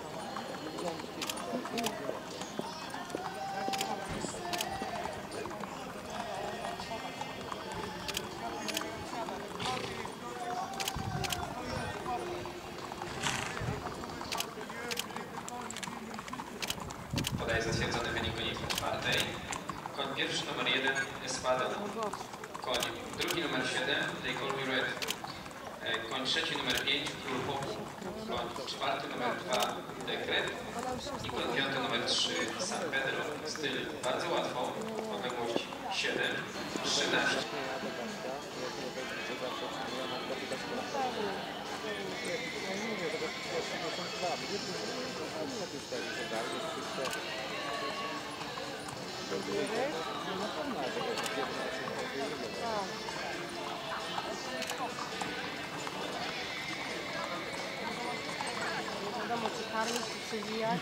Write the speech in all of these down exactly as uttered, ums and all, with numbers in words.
Podaje zatwierdzony wynik gonitwy czwartej. Koń pierwszy numer jeden Espada. Koń drugi numer siedem Decolle Mirouette. Koń trzeci numer pięć Król Popu. Koń czwarty numer dwa Dekret. I koń piąty numer trzy San Pedro. Styl bardzo łatwo. Odległość siedem trzynaście. Nie wiadomo, czy karmić, czy przewijać.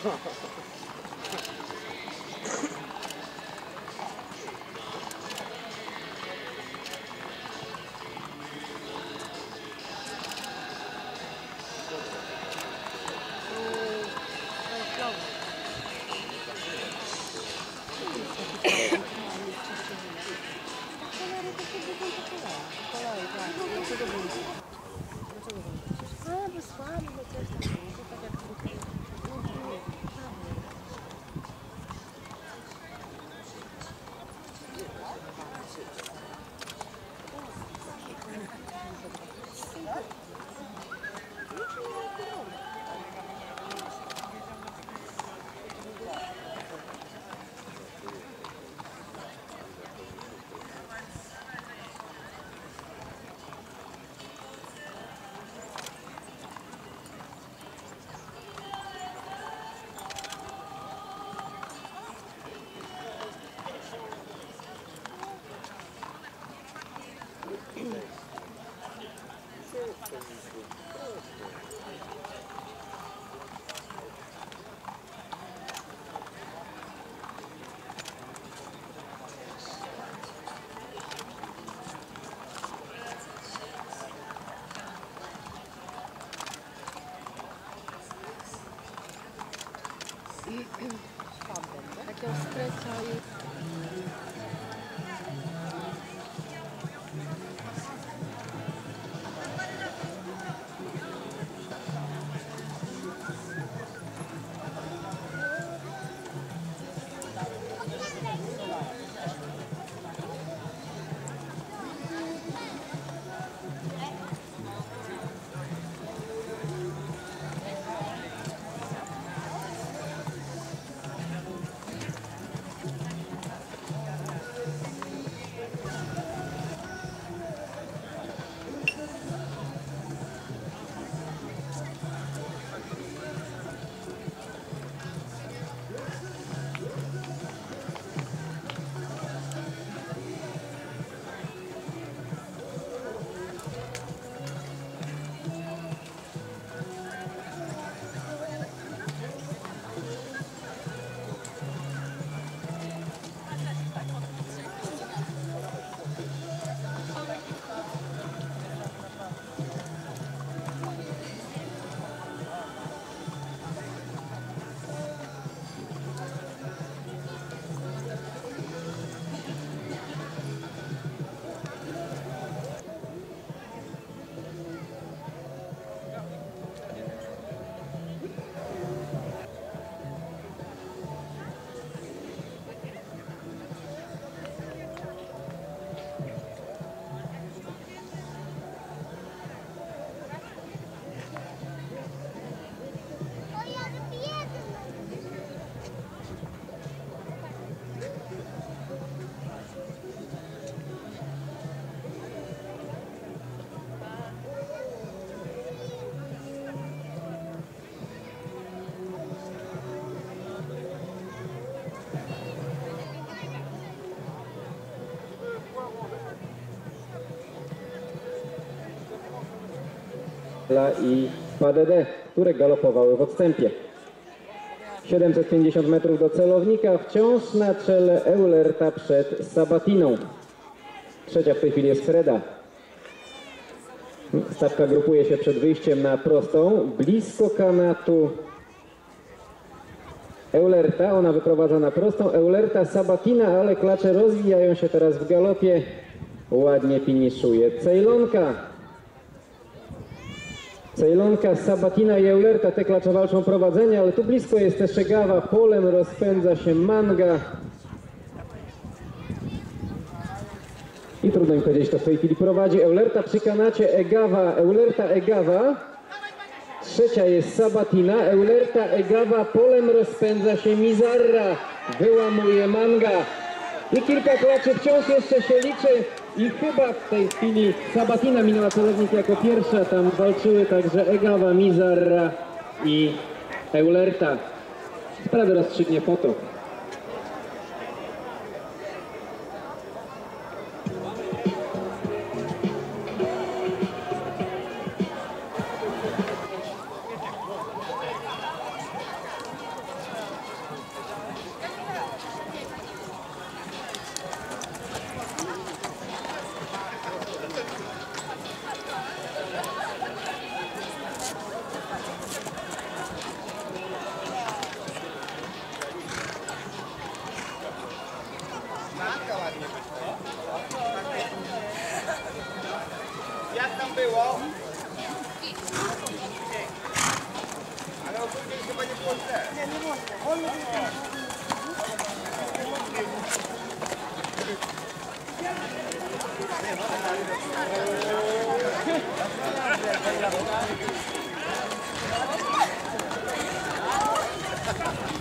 A, wysłali, bo coś tam, to tak jak tutaj. Takiego strecia i... i P D D, które galopowały w odstępie. siedemset pięćdziesiąt metrów do celownika, wciąż na czele Eulerta przed Sabatiną. Trzecia w tej chwili jest Freda. Stawka grupuje się przed wyjściem na prostą, blisko kanatu Eulerta, ona wyprowadza na prostą. Eulerta Sabatina, ale klacze rozwijają się teraz w galopie. Ładnie finiszuje Ceylonka. Ceylonka, Sabatina i Eulerta, te klacze walczą prowadzenie, ale tu blisko jest też Egawa, polem rozpędza się Manga. I trudno mi powiedzieć, kto w tej chwili prowadzi. Eulerta przy kanacie, Egawa, Eulerta, Egawa. Trzecia jest Sabatina, Eulerta, Egawa, polem rozpędza się Mizarra, wyłamuje Manga. I kilka klaczy wciąż jeszcze się liczy i chyba w tej chwili Sabatina minęła celownik jako pierwsza, tam walczyły także Egawa, Mizarra i Eulerta. Sprawę rozstrzygnie foto. Jak tam było? Ale ogólnie chyba nie było źle. Nie, nie było źle.